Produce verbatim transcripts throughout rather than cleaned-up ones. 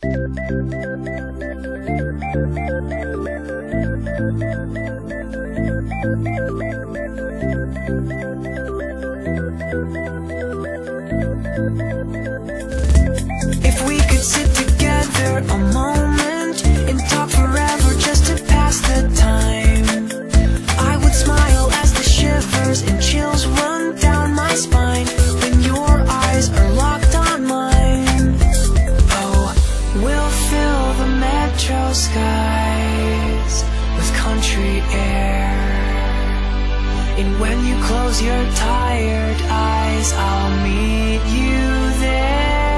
If we could sit together a moment and talk forever just to pass the time, I would smile as the shivers and chills run down my spine when your eyes are locked on mine. Oh, we'll fill the metro skies with country air, and when you close your tired eyes, I'll meet you there.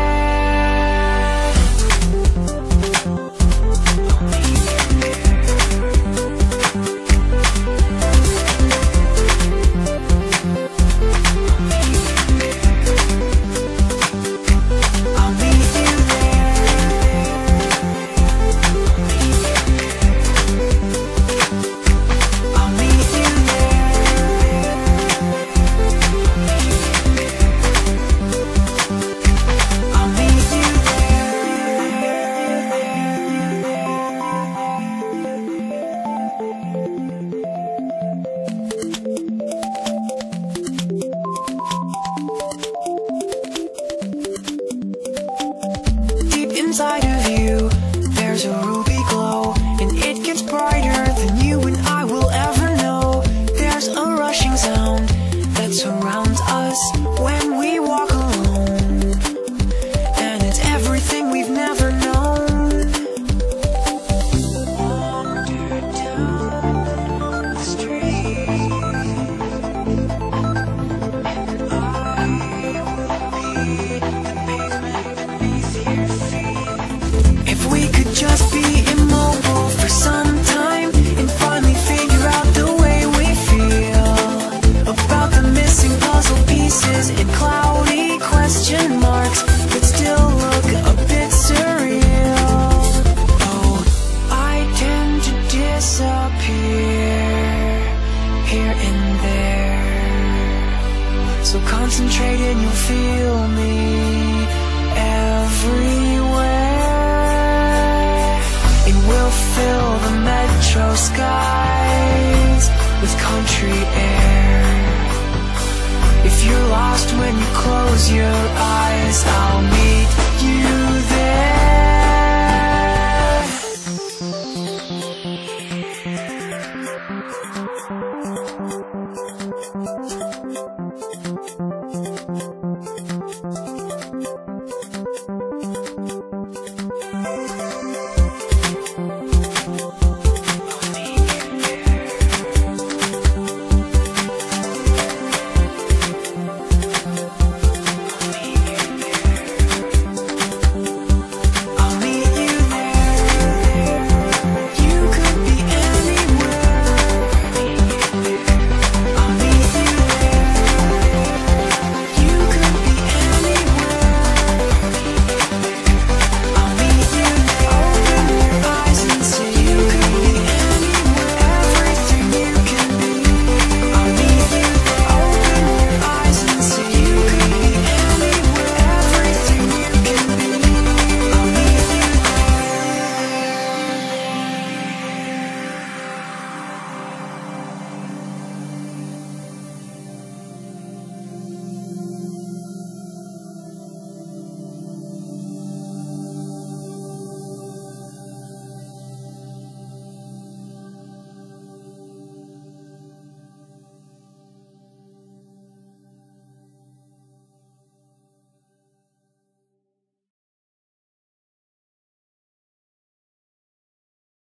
Inside of you, there's a ruby glow, and it gets brighter than you and I will ever know. There's a rushing sound that surrounds us when we walk alone, and it's everything we've never known. Wander down the street, and I will be the pavement beneath your feet. If we could just be immobile for some time and finally figure out the way we feel about the missing puzzle pieces and cloudy question marks that still look a bit surreal. Oh, I tend to disappear here and there, so concentrate and you'll feel me everywhere. We'll fill the metro skies with country air. If you're lost when you close your eyes, I'll meet you